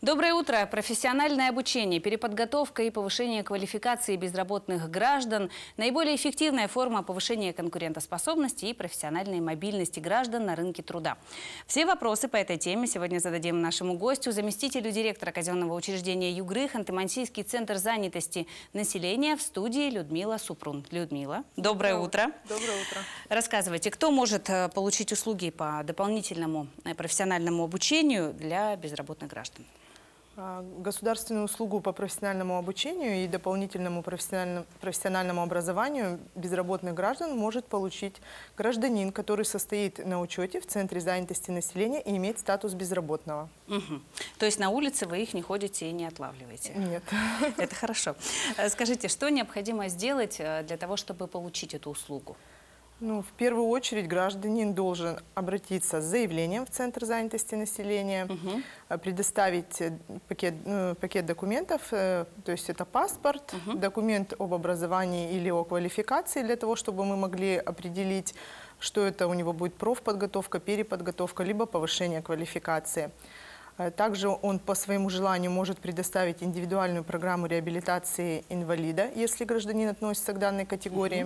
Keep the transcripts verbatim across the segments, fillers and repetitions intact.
Доброе утро. Профессиональное обучение, переподготовка и повышение квалификации безработных граждан – наиболее эффективная форма повышения конкурентоспособности и профессиональной мобильности граждан на рынке труда. Все вопросы по этой теме сегодня зададим нашему гостю, заместителю директора казенного учреждения ЮГРы, Ханты-Мансийский центр занятости населения, в студии Людмила Супрун. Людмила, доброе утро. Доброе утро. Рассказывайте, кто может получить услуги по дополнительному профессиональному обучению для безработных граждан? Государственную услугу по профессиональному обучению и дополнительному профессиональному, профессиональному образованию безработных граждан может получить гражданин, который состоит на учете в Центре занятости населения и имеет статус безработного. Угу. То есть на улице вы их не ходите и не отлавливаете? Нет. Это хорошо. Скажите, что необходимо сделать для того, чтобы получить эту услугу? Ну, в первую очередь гражданин должен обратиться с заявлением в Центр занятости населения, угу. предоставить пакет, ну, пакет документов, то есть это паспорт, угу. документ об образовании или о квалификации, для того, чтобы мы могли определить, что это у него будет профподготовка, переподготовка, либо повышение квалификации. Также он по своему желанию может предоставить индивидуальную программу реабилитации инвалида, если гражданин относится к данной категории. Угу.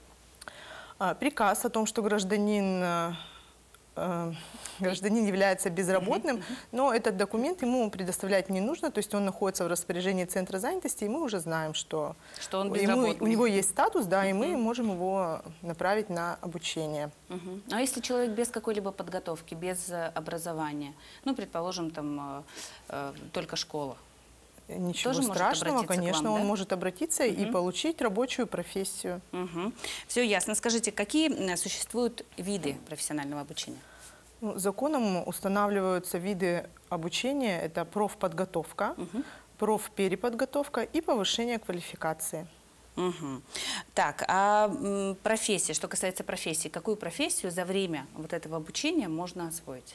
Приказ о том, что гражданин, э, гражданин является безработным, uh-huh, uh-huh. но этот документ ему предоставлять не нужно, то есть он находится в распоряжении Центра занятости, и мы уже знаем, что, что он ему, у него есть статус, да, и uh-huh. мы можем его направить на обучение. Uh-huh. А если человек без какой-либо подготовки, без образования, ну, предположим, там э, только школа? Ничего Тоже страшного, конечно, вам, он да? может обратиться угу. и получить рабочую профессию. Угу. Все ясно. Скажите, какие существуют виды профессионального обучения? Ну, законом устанавливаются виды обучения. Это профподготовка, угу. профпереподготовка и повышение квалификации. Угу. Так, а профессия, что касается профессии, какую профессию за время вот этого обучения можно освоить?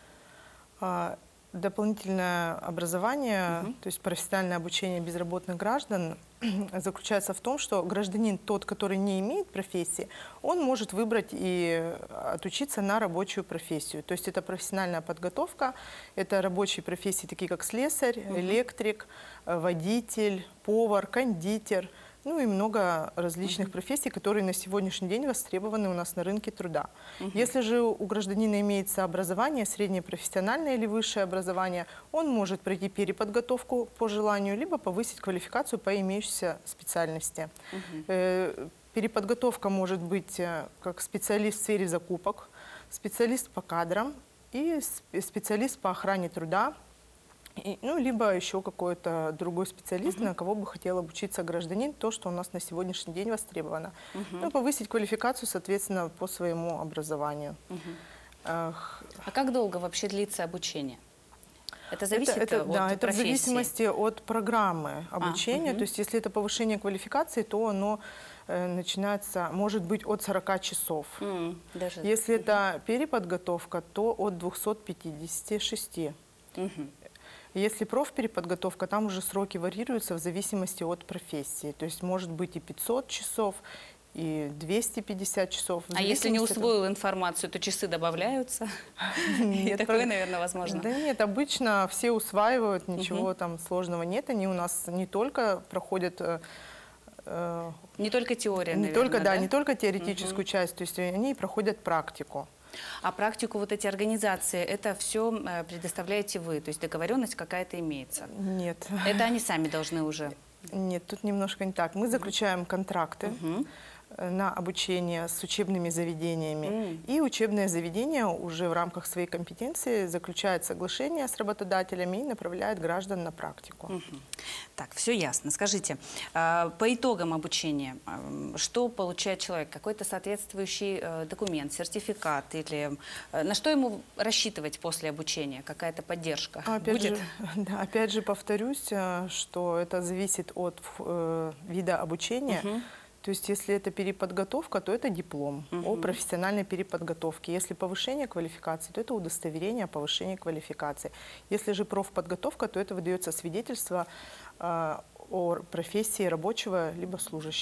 А, Дополнительное образование, угу. то есть профессиональное обучение безработных граждан, заключается в том, что гражданин, тот, который не имеет профессии, он может выбрать и отучиться на рабочую профессию. То есть это профессиональная подготовка, это рабочие профессии, такие как слесарь, угу. электрик, водитель, повар, кондитер, ну и много различных uh-huh. профессий, которые на сегодняшний день востребованы у нас на рынке труда. Uh-huh. Если же у гражданина имеется образование, среднее профессиональное или высшее образование, он может пройти переподготовку по желанию, либо повысить квалификацию по имеющейся специальности. Uh-huh. Переподготовка может быть как специалист в сфере закупок, специалист по кадрам и специалист по охране труда. И, ну, либо еще какой-то другой специалист, uh-huh. на кого бы хотел обучиться гражданин, то, что у нас на сегодняшний день востребовано. Uh-huh. Ну, повысить квалификацию, соответственно, по своему образованию. Uh-huh. Ах. А как долго вообще длится обучение? Это зависит это, это, от да, это профессии? в зависимости от программы обучения. А, uh-huh. То есть, если это повышение квалификации, то оно э, начинается, может быть, от сорока часов. Uh-huh. Даже... Если uh-huh. это переподготовка, то от двухсот пятидесяти шести. Uh-huh. Если профпереподготовка, там уже сроки варьируются в зависимости от профессии. То есть может быть и пятьсот часов, и двести пятьдесят часов. А если не усвоил информацию, то часы добавляются? Нет, такое, наверное, возможно. Да нет, обычно все усваивают, ничего там сложного нет. Они у нас не только проходят... Не только теория, наверное, только, да, не только теоретическую часть, то есть они проходят практику. А практику, вот эти организации, это все предоставляете вы? То есть договоренность какая-то имеется? Нет. Это они сами должны уже? Нет, тут немножко не так. Мы заключаем контракты uh-huh. на обучение с учебными заведениями. Uh-huh. И учебное заведение уже в рамках своей компетенции заключает соглашение с работодателями и направляет граждан на практику. Uh-huh. Так, все ясно. Скажите, по итогам обучения, что получает человек? Какой-то соответствующий документ, сертификат? Или на что ему рассчитывать после обучения? Какая-то поддержка опять будет? Же, да, опять же повторюсь, что это зависит от э, вида обучения. Uh-huh. То есть, если это переподготовка, то это диплом uh-huh. о профессиональной переподготовке. Если повышение квалификации, то это удостоверение о повышении квалификации. Если же профподготовка, то это выдается свидетельство э, о профессии рабочего либо служащего.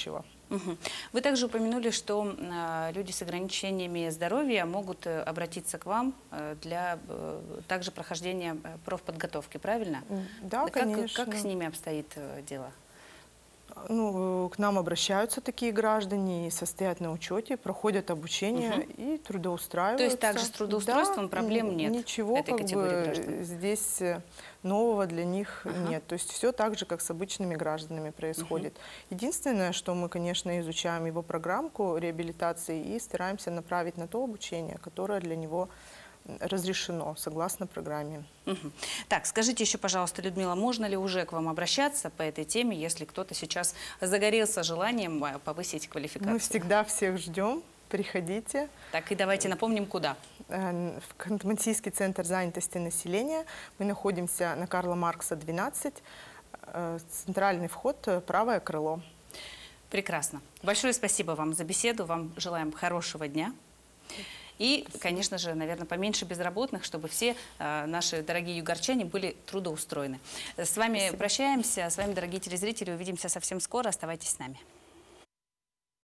Угу. Вы также упомянули, что э, люди с ограничениями здоровья могут э, обратиться к вам э, для э, также прохождения э, профподготовки, правильно? Да, как, конечно. Как с ними обстоит э, дело? Ну, к нам обращаются такие граждане, и состоят на учете, проходят обучение Угу. и трудоустраиваются. То есть также с трудоустройством да, проблем нет? Ничего этой как категории бы граждан? здесь нового для них Ага. нет. То есть все так же, как с обычными гражданами происходит. Угу. Единственное, что мы, конечно, изучаем его программку реабилитации и стараемся направить на то обучение, которое для него разрешено согласно программе. Угу. Так, скажите еще, пожалуйста, Людмила, можно ли уже к вам обращаться по этой теме, если кто-то сейчас загорелся желанием повысить квалификацию? Мы всегда всех ждем. Приходите. Так, и давайте напомним, куда. В Ханты-Мансийский центр занятости населения. Мы находимся на Карла Маркса, двенадцать. Центральный вход, правое крыло. Прекрасно. Большое спасибо вам за беседу. Вам желаем хорошего дня. И, конечно же, наверное, поменьше безработных, чтобы все э, наши дорогие югорчане были трудоустроены. С вами Спасибо. Прощаемся. С вами, дорогие телезрители, увидимся совсем скоро. Оставайтесь с нами.